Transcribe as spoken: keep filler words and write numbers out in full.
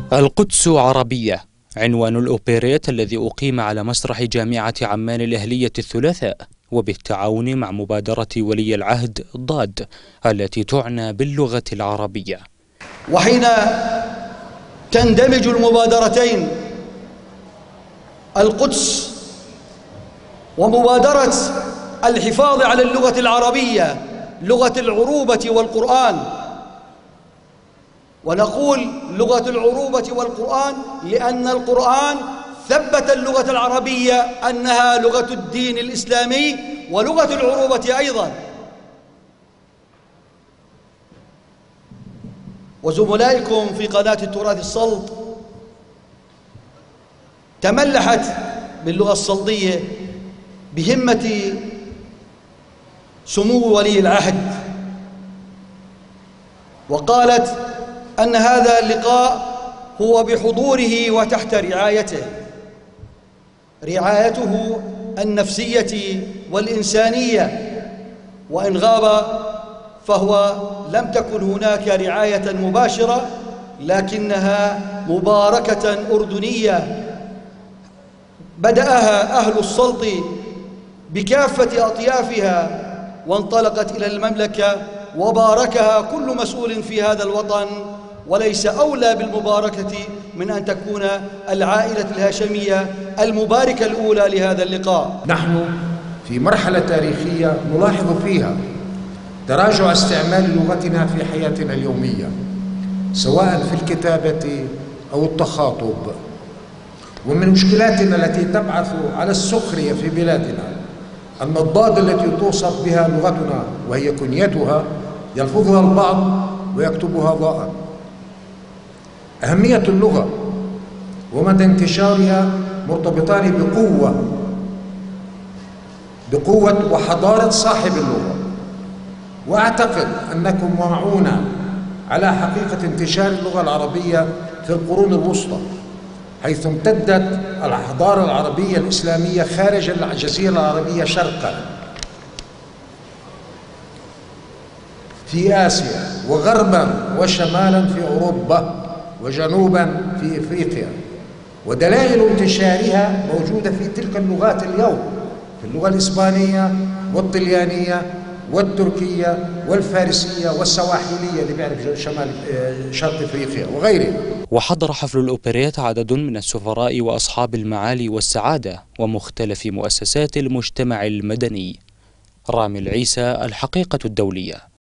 القدس عربية عنوان الأوبريت الذي أقيم على مسرح جامعة عمان الأهلية الثلاثاء، وبالتعاون مع مبادرة ولي العهد ضاد التي تعنى باللغة العربية. وحين تندمج المبادرتين القدس ومبادرة الحفاظ على اللغة العربية لغة العروبة والقرآن، ونقول لغة العروبة والقرآن لأن القرآن ثبت اللغة العربية أنها لغة الدين الإسلامي ولغة العروبة أيضا. وزملائكم في قناة التراث الصلد تملحت باللغة الصلدية بهمة سمو ولي العهد، وقالت أن هذا اللقاء هو بحضوره وتحت رعايته، رعايته النفسية والإنسانية، وإن غاب فهو لم تكن هناك رعاية مباشرة لكنها مباركة أردنية بدأها أهل السلط بكافة أطيافها وانطلقت إلى المملكة وباركها كل مسؤول في هذا الوطن، وليس أولى بالمباركة من أن تكون العائلة الهاشمية المباركة الأولى لهذا اللقاء. نحن في مرحلة تاريخية نلاحظ فيها تراجع استعمال لغتنا في حياتنا اليومية، سواء في الكتابة أو التخاطب. ومن مشكلاتنا التي تبعث على السخرية في بلادنا أن الضاد التي توصف بها لغتنا وهي كنيتها يلفظها البعض ويكتبها ضاء. أهمية اللغة ومدى انتشارها مرتبطان بقوة بقوة وحضارة صاحب اللغة، وأعتقد أنكم معونا على حقيقة انتشار اللغة العربية في القرون الوسطى، حيث امتدت الحضارة العربية الإسلامية خارج الجزيرة العربية شرقا في آسيا، وغربا وشمالا في أوروبا، وجنوبا في إفريقيا. ودلائل انتشارها موجودة في تلك اللغات اليوم، في اللغة الإسبانية والطليانية والتركية والفارسية والسواحلية اللي بيعرف شمال شرق إفريقيا وغيرها. وحضر حفل الأوبريت عدد من السفراء وأصحاب المعالي والسعادة ومختلف مؤسسات المجتمع المدني. رامي العيسى، الحقيقة الدولية.